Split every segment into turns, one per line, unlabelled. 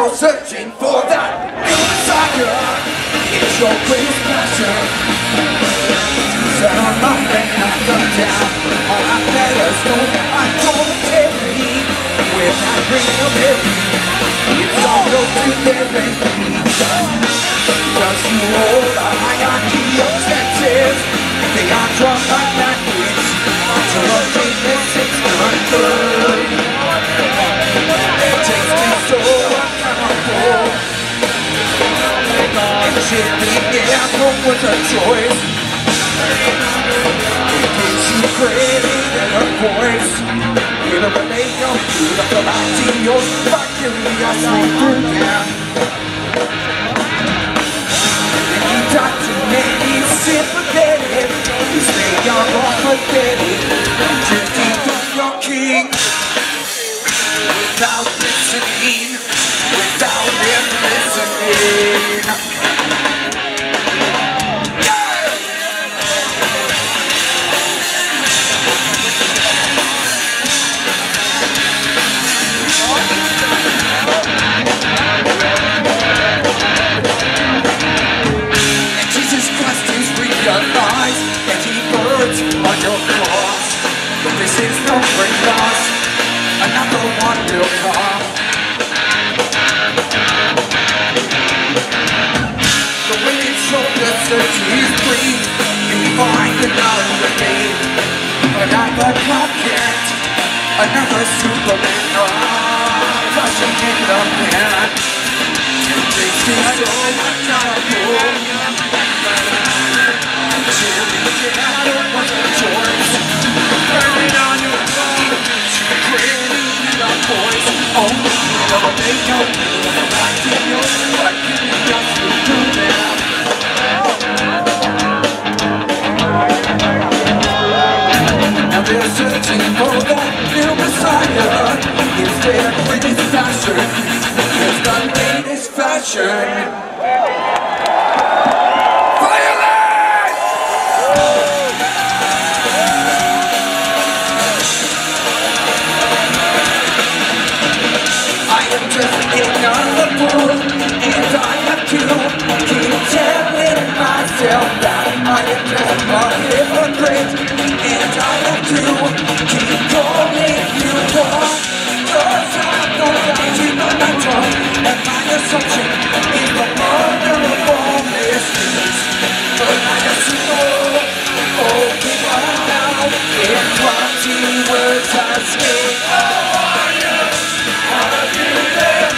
you're searching for that new desire. It's your greatest passion. Set on my friend, I come down. All I fellas know I'm gonna tell me when I bring your baby. It's all your delivery. Cause you hold a hierarchy of senses. They are drunk like language. So a famous it's not good. It takes me so uncomfortable. And shit being out was a choice. It gives you credit and a voice. Eliminate your beautiful ideals. Fuck curiosity through them. Indoctrinated, sympathetic. You say you're all pathetic. Drifting from your king. Without listening. Without him listening. And he birds on your cross. But this is no great loss. Another one will come. The wicked shoulder search is free. You find another day. Another copycat. Another Superman. Rushing in the pan. It takes me so much out of you. I don't want a choice. Burning on your phone, creating a voice. Oh, never make no back in your life. You got to do that. Now they're searching for that new Messiah. Is their greatest fashion? Is the latest fashion? And I have to keep telling myself that I am just a hypocrite. And I have to keep calling you wrong. Cause I'm no doubt you know my tongue. And my assumption is the mother of all mysteries. But I assume, oh, people now, in 20 words I say, oh, how have you been?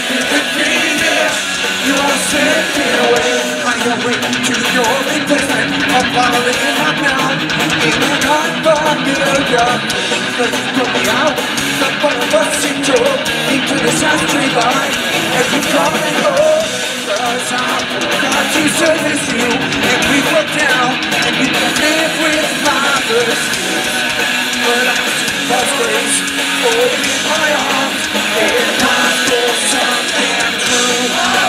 You are slipping away. I am waiting to your replacement. I'm following in my mouth. In a non-familiar place. But you put me out. The fun of us into this ashtray line. As you come and go. Cause I've got to service you. And we go down. And you can live with my mistakes. But I see God's grace. Holding my arms. And I'm for something true.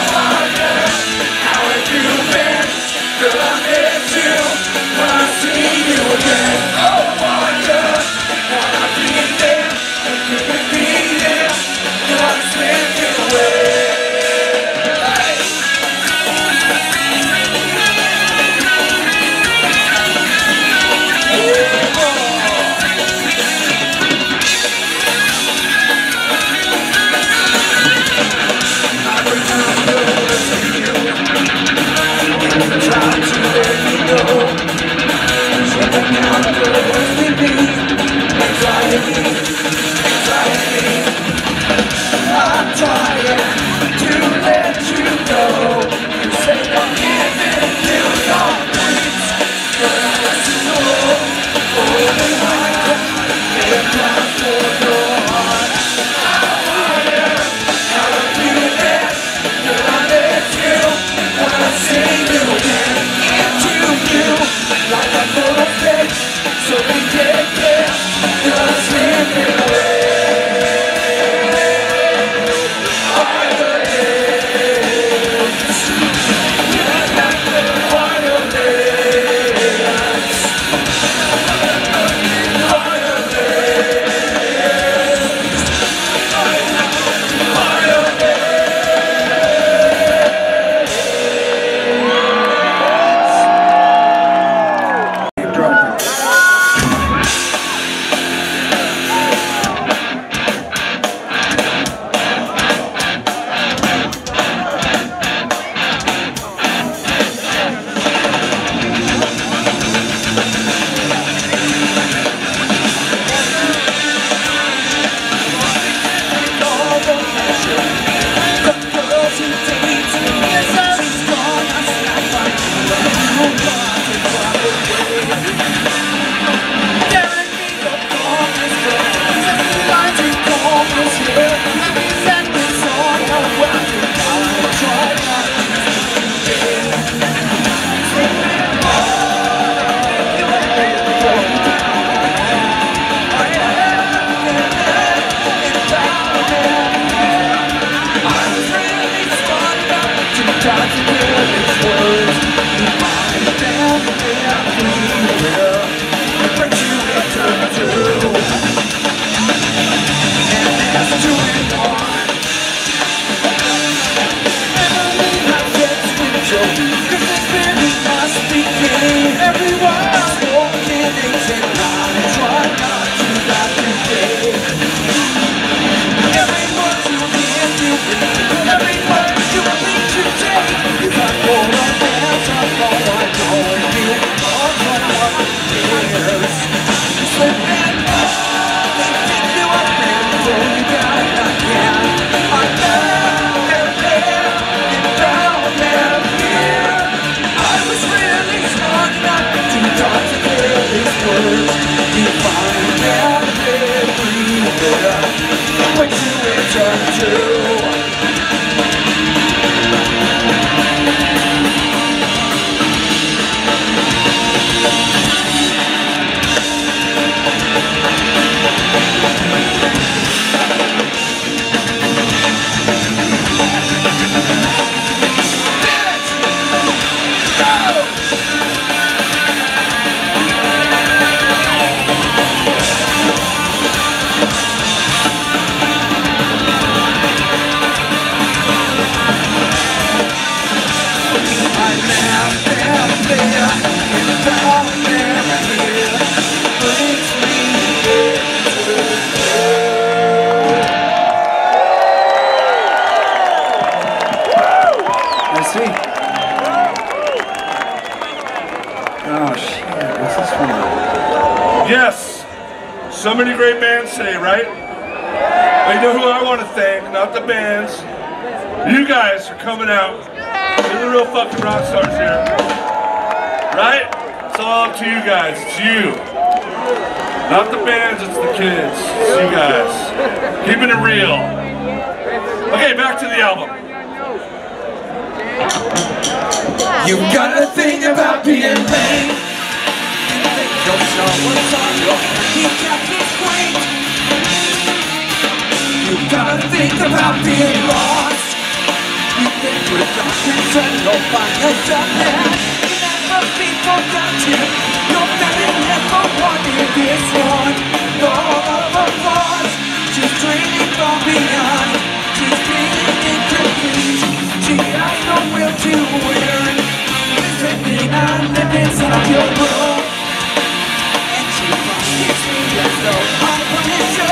How have you been? Girl, I miss you. When I see you again. Oh, wonder. Wanna be there. You can be there. You're not slipping away. Every word you think you take is a full of answers. All I know is you are what years. Slip and fall, they think you are real, pull you down again. I found them there, and found them here. I was really smart enough to talk to hear these words. You find them everywhere, what you return to.
Yes, so many great bands today, right? But you know who I want to thank, not the bands. You guys for coming out. You're the real fucking rock stars here. Right? It's all up to you guys. It's you. Not the bands, it's the kids. It's you guys. Keeping it real. Okay, back to the album.
You've got a thing about being lame. You think someone's on your handicap is great. You've got to think about being lost. You think with darkness and you'll find yourself there. You never be forgotten. Your belly never wanted this one. All of her flaws, she's dreaming from beyond. She's feeling incomplete. She has no will to wear. Listening and living inside your room. And she promises me there's no I promise you.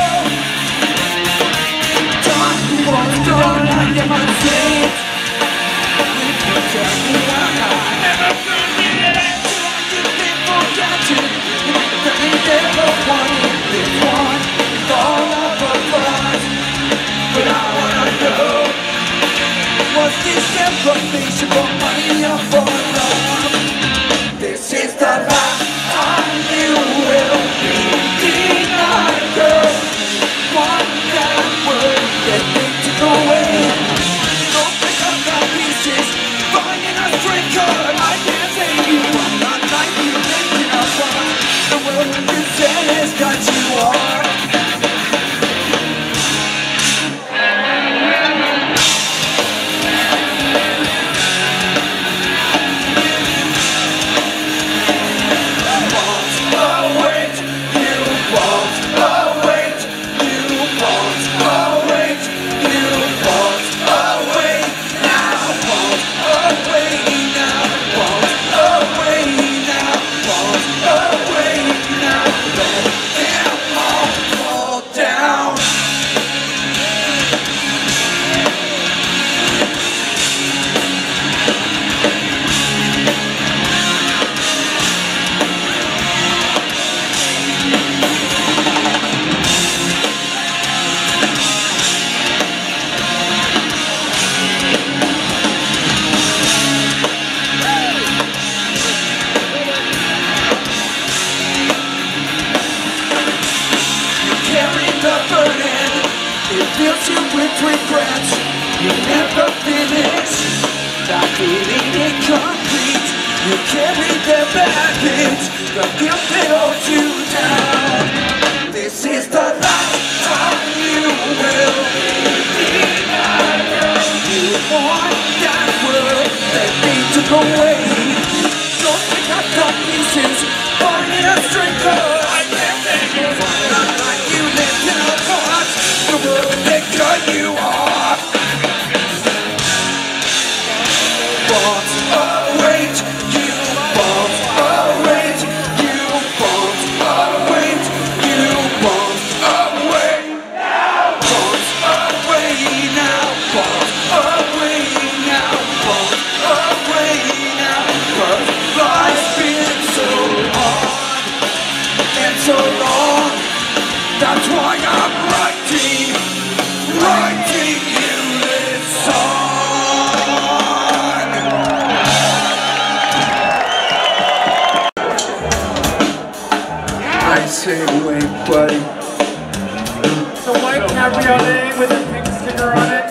Don't you want to run like you must say it. If you tell me why I never could be it. You've been forgotten. You never wanted this one. With all of her flaws. But I wanna know. Was this information for money or for love? This is the last time you will be denied, girl. One bad word that makes you go away. Don't pick up the pieces, finding a straight cut. I can't save you, I'm not like you, making up fun. The world you said has got you on. Fills you with regrets. You never finish. Not feeling incomplete. You carry the baggage. The guilt that holds you down. This is the last time you will be denied. You want that world that needs to go away. Don't pick up the pieces. Finding a straight cut. I can't take it. Not like you lived in a box. The world that cut you off. Won't await, you won't await, you won't await, you won't await now. Won't await now. say away, buddy.
The white cabriolet with a pink sticker on it.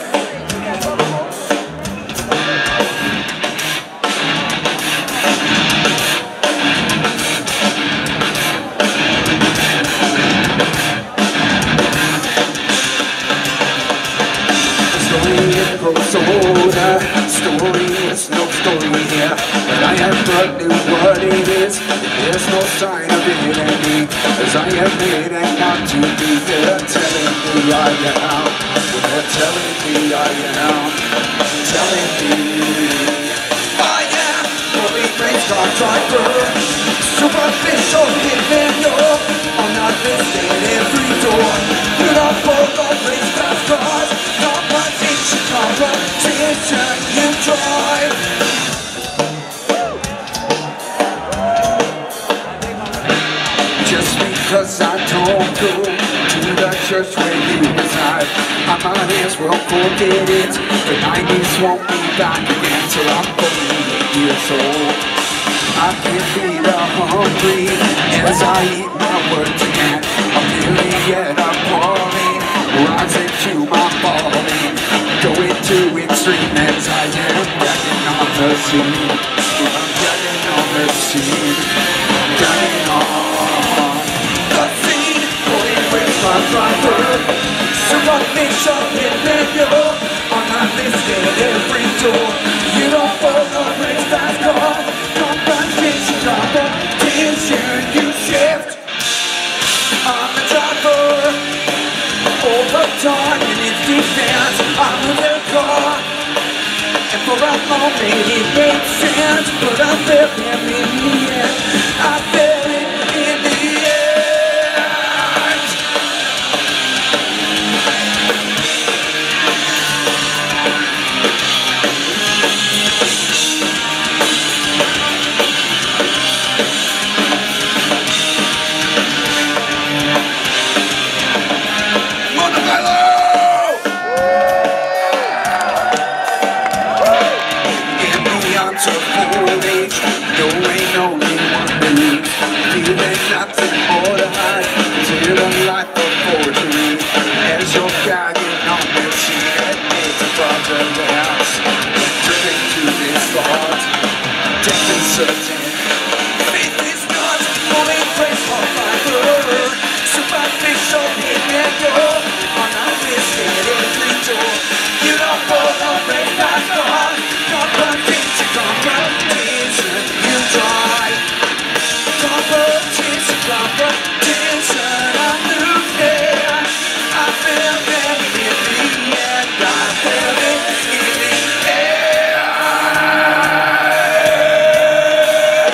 Story is no story here, but I have not knew what it is. There's no sign of it in me, as I have made and not to be. They're telling me I am, they're telling me I am, telling me I am. Holy grace, God driver, superficial hitman, I'm not listed every door. You're not full of race class cars, competition, competition you drive. Just because I don't go to the church where you reside, my mind will forget it. The 90s won't be back again till I'm 48 years old. I can feel the hungry as I eat my words again. I'm feeling yet appalling, rising to my falling, going to extreme as I am getting on the scene. I'm getting on the scene, getting on the scene. Holy grace, my driver, superficial hitman, I'm not listed at every door. You don't follow race fast car, competition, you shift. I'm the driver, overtime in its defense. I'm in their car, and for a moment it made sense, but I felt him in the end. I felt it in the end. Montebello! In the arms of old age, no ain't only one belief, feeling nothing more to hide, till a life of forgery. As you're gagging on the scene, it's above the house, driven to this thought, death is certain. Faith is not only grace for fiber, superficial hitman, I'm not listed every door. You don't follow race fast car, competition, competition you drive. Competition, competition, I knew that. I felt it in the end, I felt it in the air.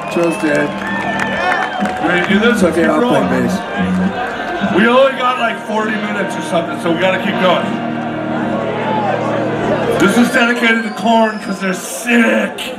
Joe's dead.
Ready to do this?
It's okay, I'll play bass.
We only got like 40 minutes or something, so we gotta keep going. This is dedicated to Korn because they're sick.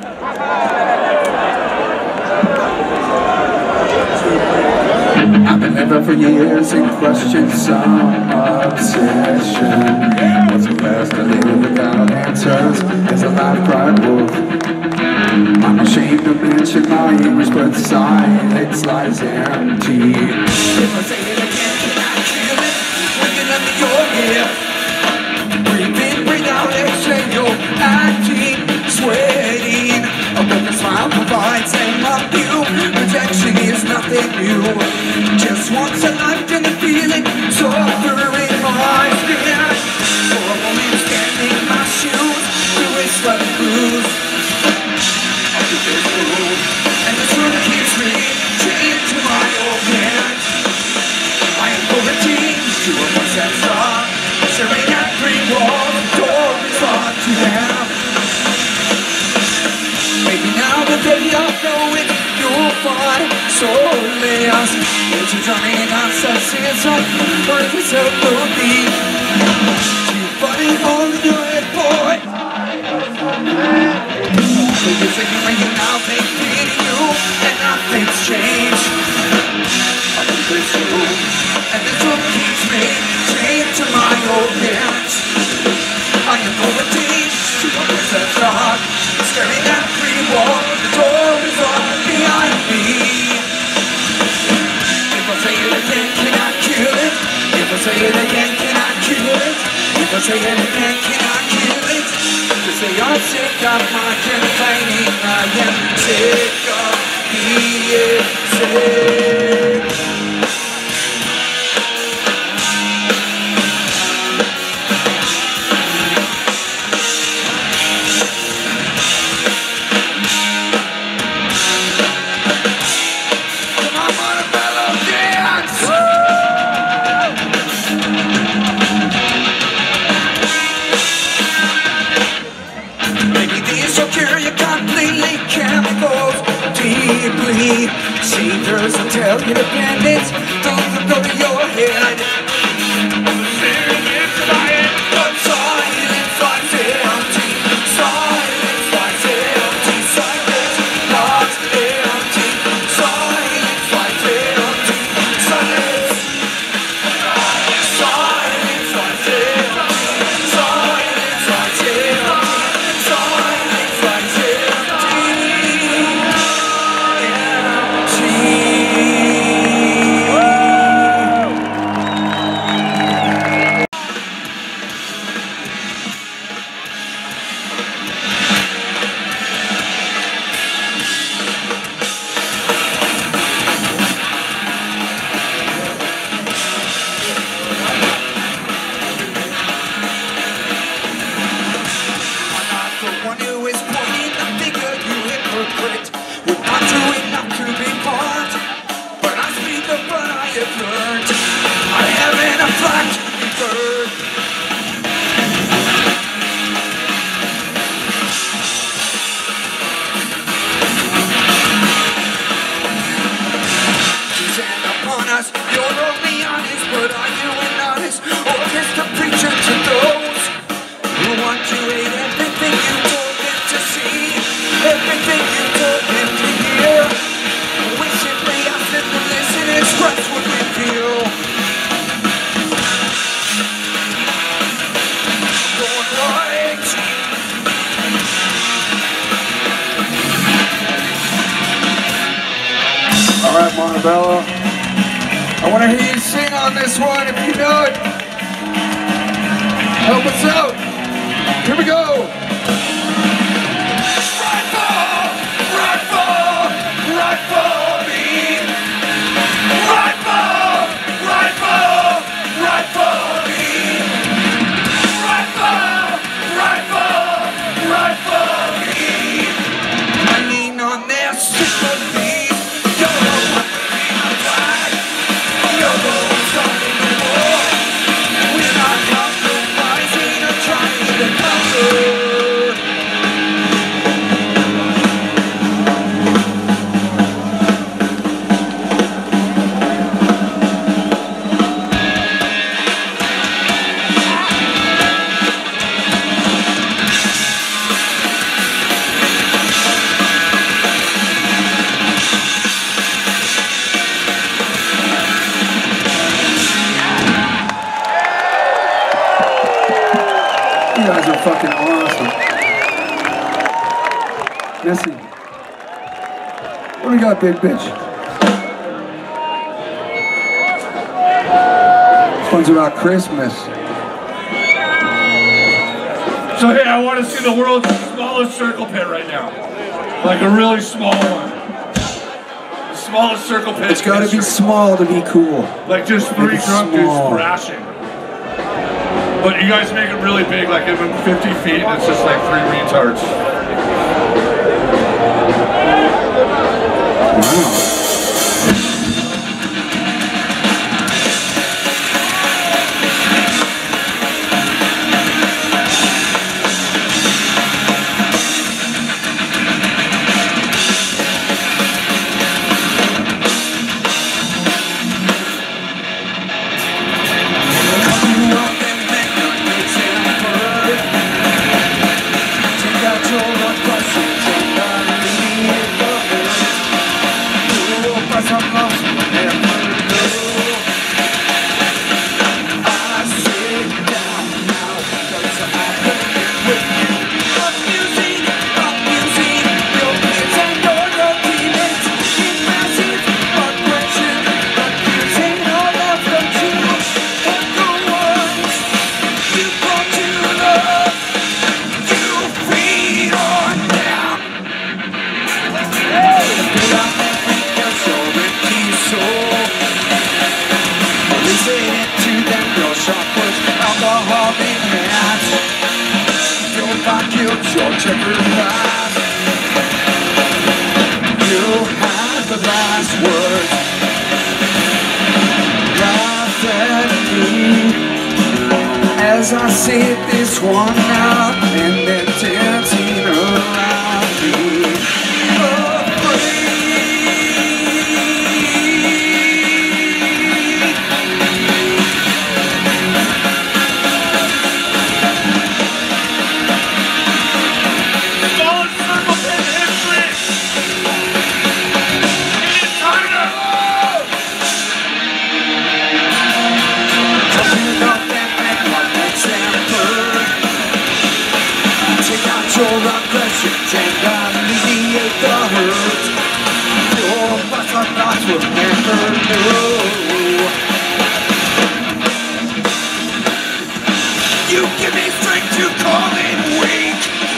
I've been living for years and questioned some obsession. What's the best to live without answers? Is a life cried wolf. I'm ashamed to mention my English, but silence lies empty. If I say it again, can I feel it? Waking up in your ear. Breathe in, breathe out, exhale, you're acting, sweating. A broken smile provides and love you. Rejection is nothing new. Just once a night and the feeling softer in my skin. For a moment standing in my shoes, the wrist like bruise. And this room keeps me chained to my old hands. I am overtaken to a voice that's soft, staring at green wall, the door is locked to them. Maybe now the day of knowing you'll find solace. Is you drowning in narcissism, or is this a movie? You fighting all in your head, boy. You're thinking when you now think beating you, and nothing's changed. I'm in this room, and this room keeps me chained to my old hands. I am overtaken to a place that's dark, staring at the green wall, the door is locked behind me. If I say it again, can I kill it? If I say it again, can I kill it? If I say it again, can I kill it? To say I'm sick of my complaining, I am sick of being sick. Come on, Montebello, dance! Your completely chemicals deeply. Seekers will tell you to bend it, don't go to your head. But silence lies empty, silence lies empty, silence lies empty, silence lies empty, silence, silence lies empty, silence lies empty, silence. Alright, Montebello. I want to hear you sing on this one if you know it. Help us out. Here we go. Right for me. Right for me. Right for me. I lean on their sympathy. We're not compromising or trying to cover. What do you got, big bitch? This one's about Christmas.
So hey, I want to see the world's smallest circle pit right now. Like a really small one. The smallest circle pit.
It's gotta be small to be cool.
Like just 3 drunk dudes thrashing. But you guys make it really big, like even 50 feet, and it's just like 3 retards.
Wow. Your checkered past. You had the last word. Laugh at me as I sit this one out and then dancing around me. You give me strength to call it weak.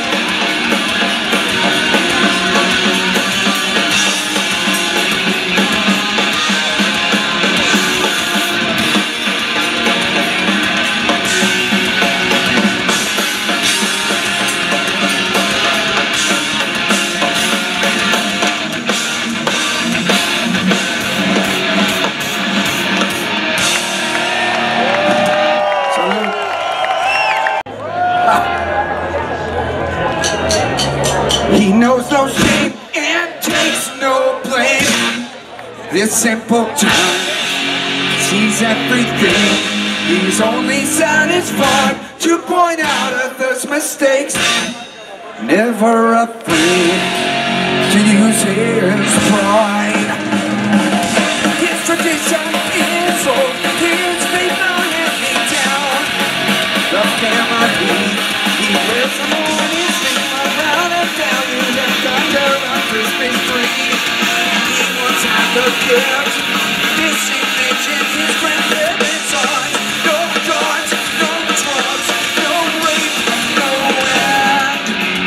He knows no shame and takes no blame. This simple time sees everything. He's only satisfied to point out others' mistakes. Never afraid to use his pride. His tradition is old. His faith not handing down. The family he lives on his feet around and down. You left under a Christmas tree. He once had the gift. This image in his grandparents' eyes. No guns, no drugs, no rape, no end.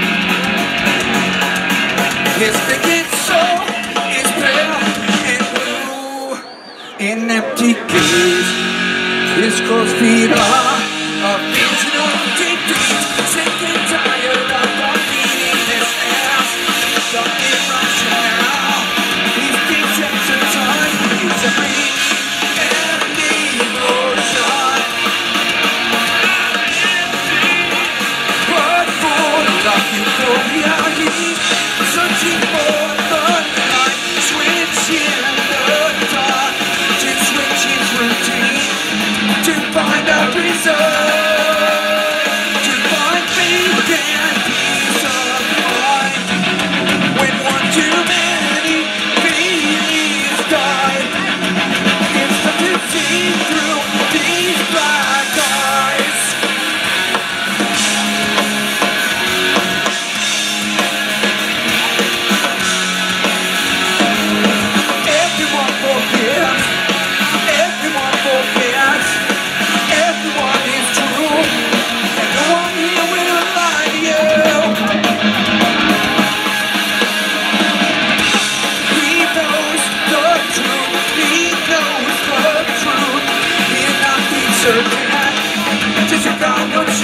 His bigot soul is pale and blue. In empty gaze, his closed feet are a vision of defeat. Sick and tired of beating his ass. Something rational. He's desensitized. He's a beat and emotion. But for love, euphoria, he's searching for the light. Switching the dark to switch his routine to find a reason.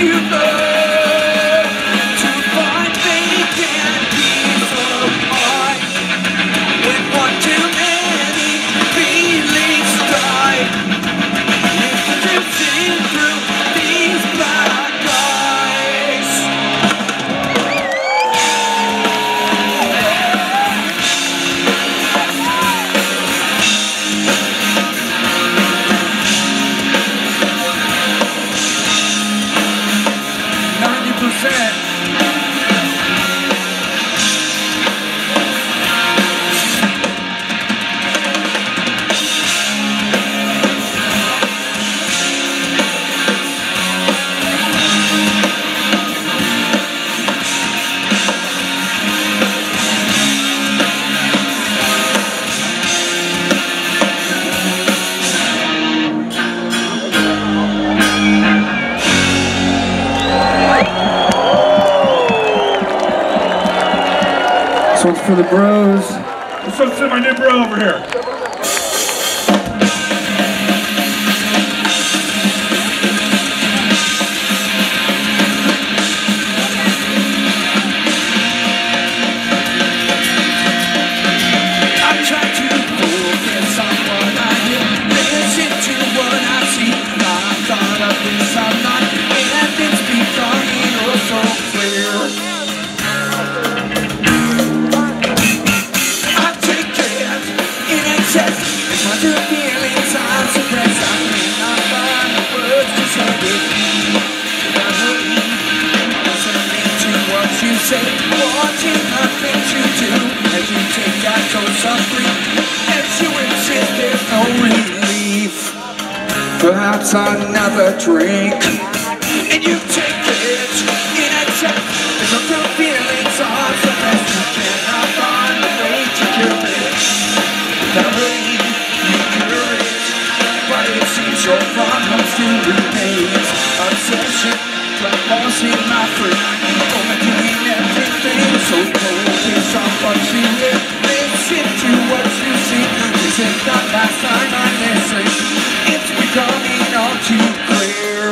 you love to find faith and peace of mind. When one too many feelings die, it's drifting through these black eyes. 90%. This one's for the bros.
This one's to my new bro over here.
I try to focus on what I hear, listen to what I see. I thought of this a lot, and it's becoming oh so clear. I take it in excess, but the feelings I suppress, I cannot find the words to say it. Listening to what you say, watching the things you do, as you take that dose of grief, as you insist there's no relief. Perhaps another drink, and you take it in excess, because the feelings are suppressed. You cannot find a way to cure it. Without hurting, you cure it, but it seems your problems still remain. Obsession, but forcing my friend, overdoing everything. So focus on what you hear, listen to what you see. This is not last time I listen, it's becoming all too clear.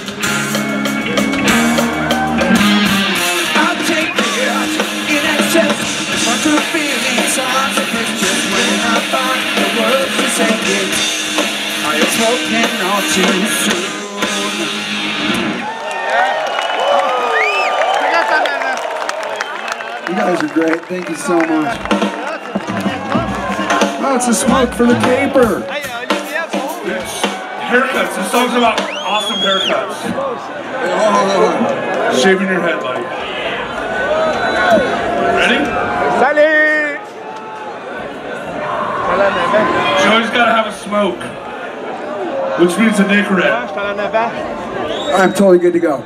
I'll take it in excess, but the feelings are suppressed. Just when I find the words to say it, I have spoken all too soon. You guys are great. Thank you so much. Oh, it's a smoke for the paper.
It's haircuts. This song's about awesome haircuts. Shaving your head, buddy. Ready?
Salut!
Joey's gotta have a smoke, which means a Nicorette.
I'm totally good to go.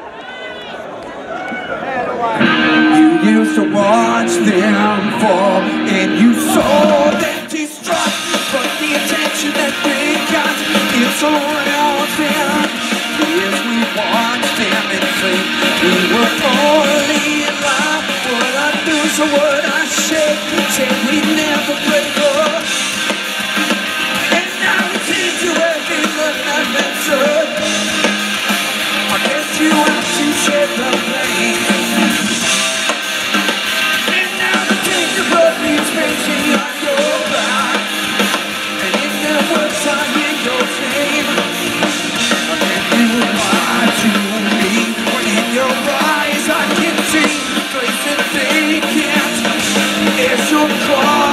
You used to watch them fall, and you saw them destruct, but the attention that they got is so relevant. Yes, we watched them and say we were only alive. What I do, so what I say, said we'd never break up. And now it's into every look I've been said. I guess you have to share the blame. Spacing on your back, and if there was I in your name, and you lie to me, when in your eyes I can see places they can't. It's your call.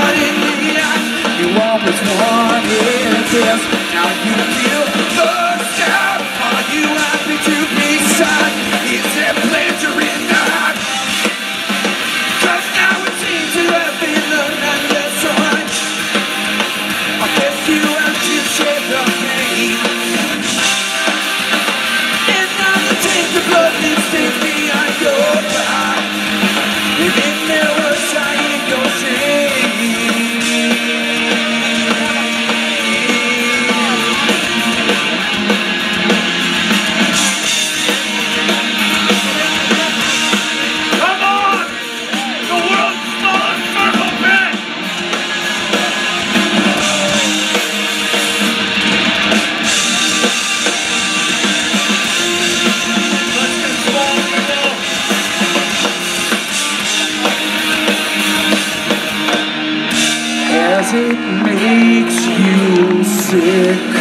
Does it make you sick?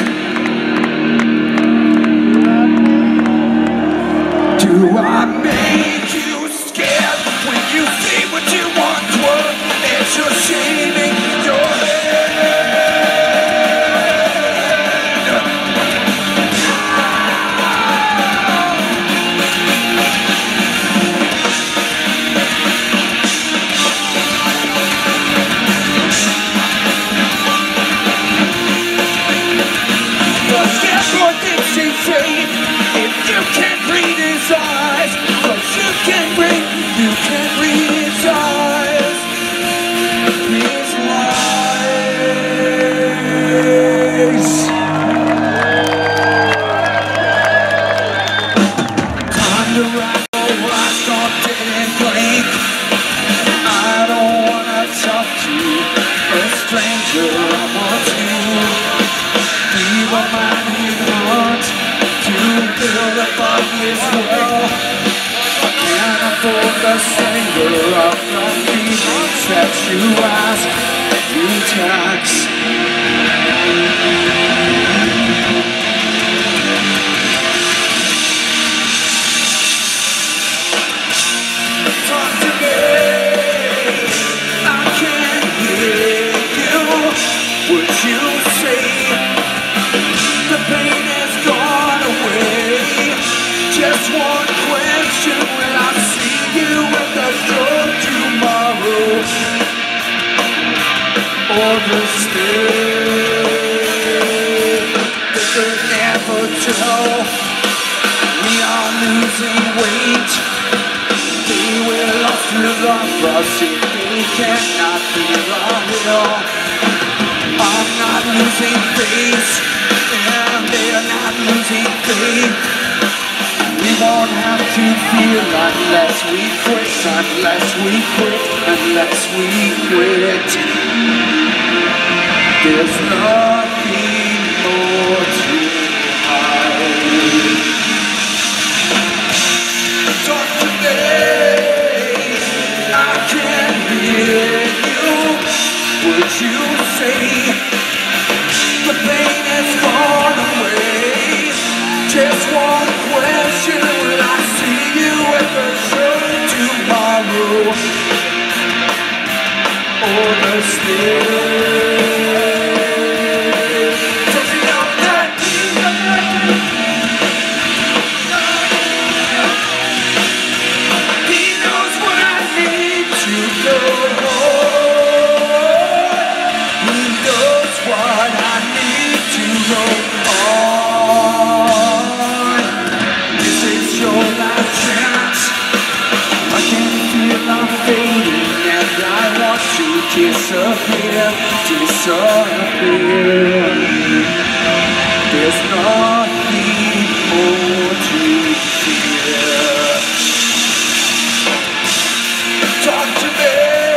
Do I make you scared when you see what you once were? It's your shaming your head. If you can't read his eyes, but you can read his eyes, his lies. Time to write my last on dead and blank. I don't wanna talk to a stranger. I want to be the man you want. Build up on this world. I can't afford the singer of the feelings that you ask, you tax. Talk to me, I can't hear you. Would you say the pain is gone away? Just one question, will I see you at the show tomorrow? Or the still, they could never tell. We are losing weight. They will lost to love us if they cannot feel our will. I'm not losing faith, and they're not losing faith. We won't have to feel unless we quit, unless we quit, unless we quit. There's nothing more to hide. Talk to me, I can't hear you. Would you say the pain has gone away? Just one question, will I see you at the show tomorrow? Or the still? Talking about that. He knows where I need to go. He knows what I need to know. Disappear, disappear. There's nothing more to fear. Talk to me,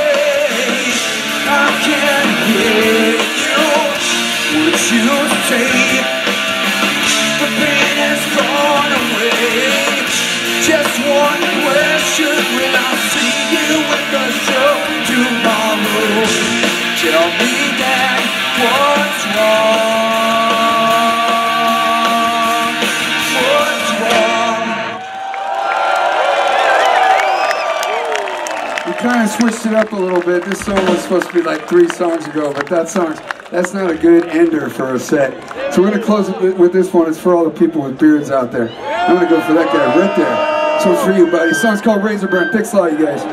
I can't hear you. Would you say the pain has gone away? Just one question, will I see you at the show tomorrow? Tell me that what's wrong? What's wrong? We kind of switched it up a little bit. This song was supposed to be like 3 songs ago, but that's not a good ender for a set. So we're gonna close it with this one. It's for all the people with beards out there. I'm gonna go for that guy right there. This one's for you, buddy. This song's called Razor Burn. Thanks a lot, you guys.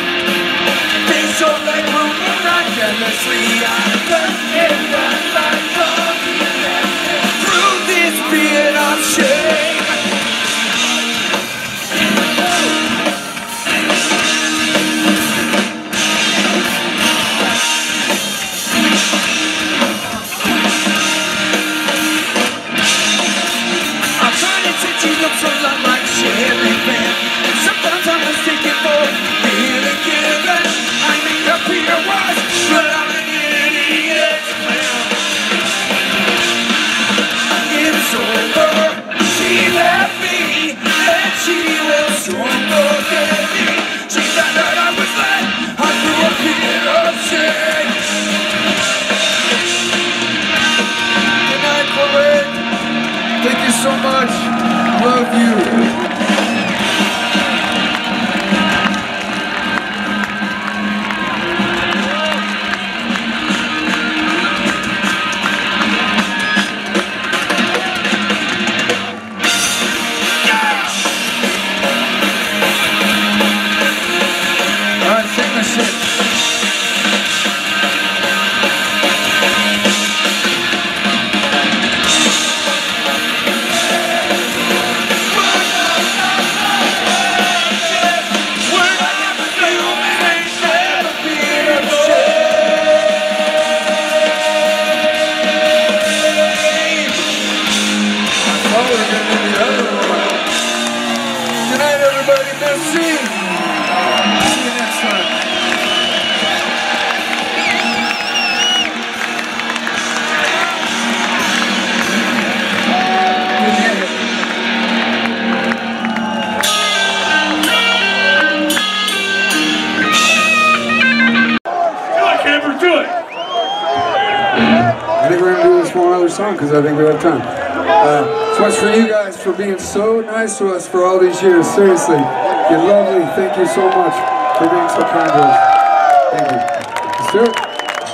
Endlessly, I just in the light. much. Love you. I think we're going to do this one other song because I think we have time. So much for you guys for being so nice to us for all these years. Seriously, you're lovely. Thank you so much for being so kind to us. Thank you. Let's do it.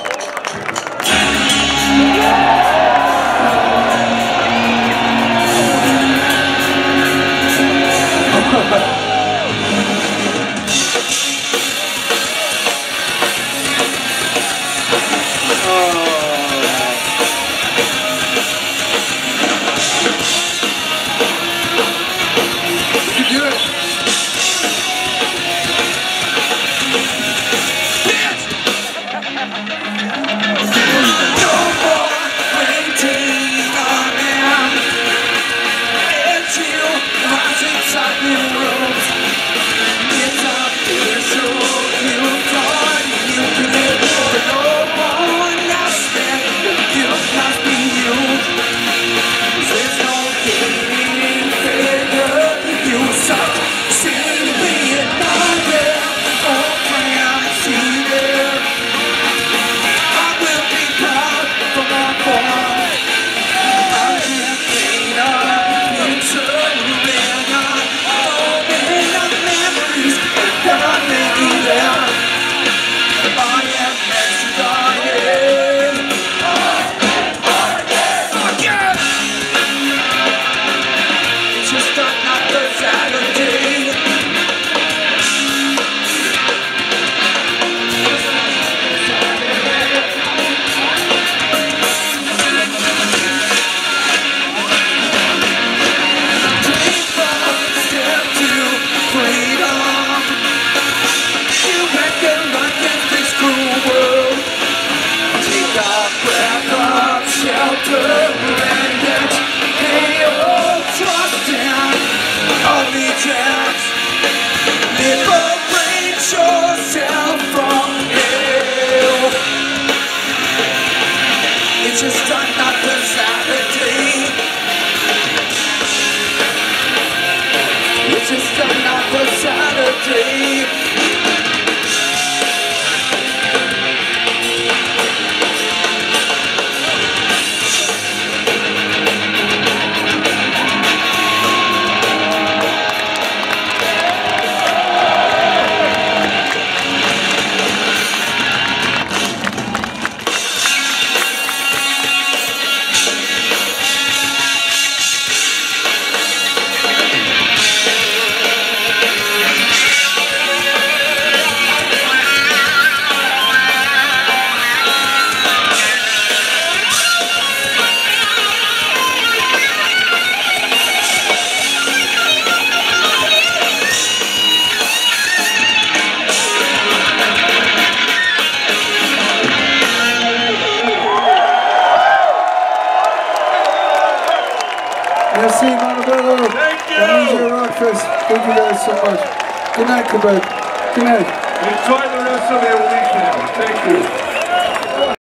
Merci, Montebello.
Thank you.
Amnesia Rockfest. Thank you guys so much. Good night, Quebec. Good night.
Enjoy the rest of your weekend. Thank you.